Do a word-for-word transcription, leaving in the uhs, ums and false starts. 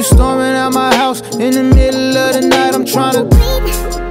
storming out my house in the middle of the night. I'm tryna